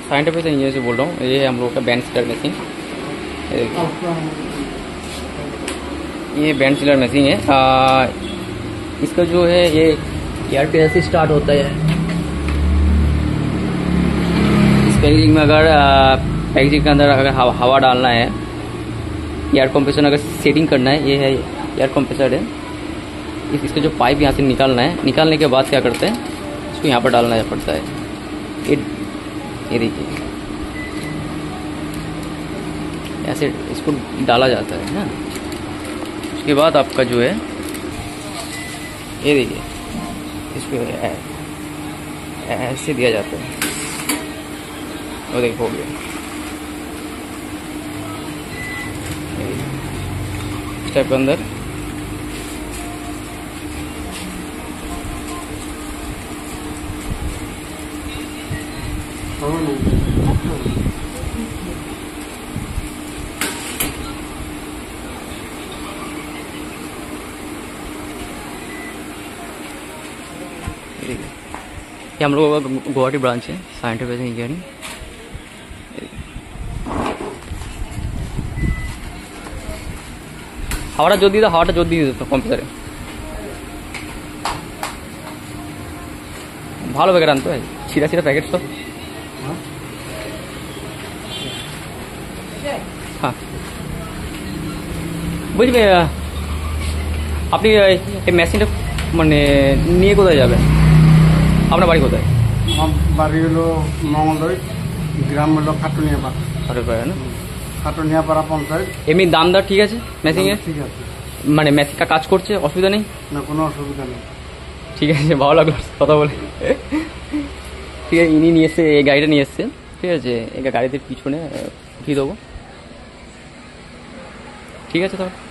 Scientific engineer से बोल रहा हूँ। ये हम लोग का बैंड सीलर मशीन, ये बैंड सीलर मशीन है। इसका जो है ये एयर प्रेशर से स्टार्ट होता है। इस पैकेजिंग में अगर पैकेजिंग के अंदर अगर हवा डालना है, एयर कंप्रेसर अगर सेटिंग करना है, ये है एयर कंप्रेसर है। इसका जो पाइप यहाँ से निकालना है, निकालने के बाद क्या करते हैं, इसको यहाँ पर डालना पड़ता है। ये देखिए ऐसे इसको डाला जाता है ना। उसके बाद आपका जो है ये देखिए इसको ऐसे दिया जाता है। वो देखो हो गया। इस टाइप के अंदर ये हम लोगों का गुवाहाटी ब्रांच है, साइंटिफिक इंजीनियरिंग। হাওয়াটা জোর দিয়ে দাও, হাওয়াটা জোর দিয়ে দিত কম্পিউটারে। ভালো প্যাকেট আনতে হয়, ছিঁড়া ছিঁড়া প্যাকেট সব। হ্যাঁ বুঝবে। আপনি এই মেশিনটা মানে নিয়ে কোথায় যাবেন? আপনার বাড়ি কোথায়? আমার বাড়ি হলো মঙ্গলদৈ, গ্রাম হলো খাটুনিয়াপাড়া। খাটুনিয়াপাড়া না? খাটুনিয়াপাড়া পঞ্চায়েত। এমনি দাম দর ঠিক আছে মেশিনে? ঠিক আছে, মানে মেশিনটা কাজ করছে, অসুবিধা নেই? না কোনো অসুবিধা নেই। ঠিক আছে, ভালো লাগলো কথা বলে। ঠিক আছে, ইনি নিয়ে এসছে, এই গাড়িটা নিয়ে এসছে। ঠিক আছে, এই গাড়িতে পিছনে উঠিয়ে দেবো। ঠিক আছে তাহলে।